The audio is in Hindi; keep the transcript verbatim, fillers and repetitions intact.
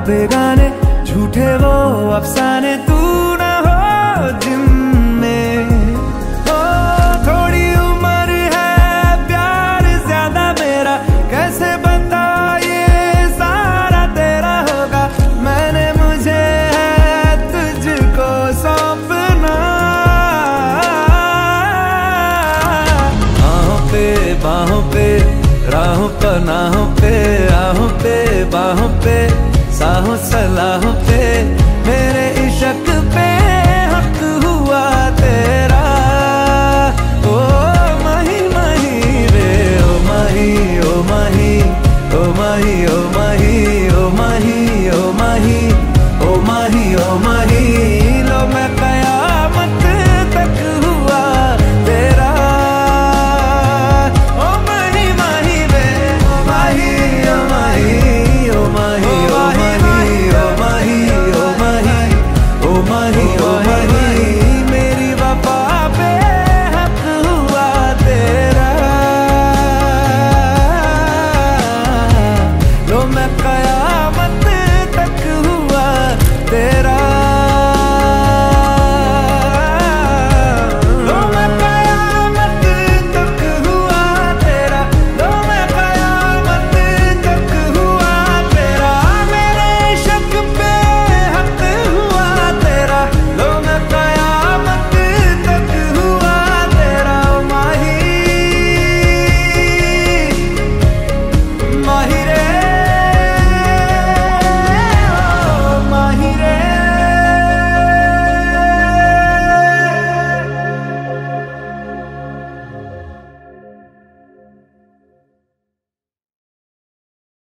बेगाने झूठे वो अफसाने तू ना हो जिनमें। ओ थोड़ी उम्र है प्यार ज्यादा मेरा, कैसे बता ये सारा तेरा होगा। मैंने मुझे है तुझको सौंपना, बाहों पे बाहों पे राहों पनाहों पे आहों पे बाहों पे साहों सलाहों पे मेरे इश्क पे हक हुआ तेरा। ओ माही माही रे ओ माही ओ माही ओ माही ओ माही ओ माही ओ माही ओ माही ओ माही लो मैं कयामत तक हुआ तेरा। ओ माही माही रे ओ माही ओ माही ओ माही ओ माही ओ माही ओ माही ओ माही ओ माही मेरी वफा पे हक हुआ तेरा। लो मैं कयामत तक हुआ तेरा।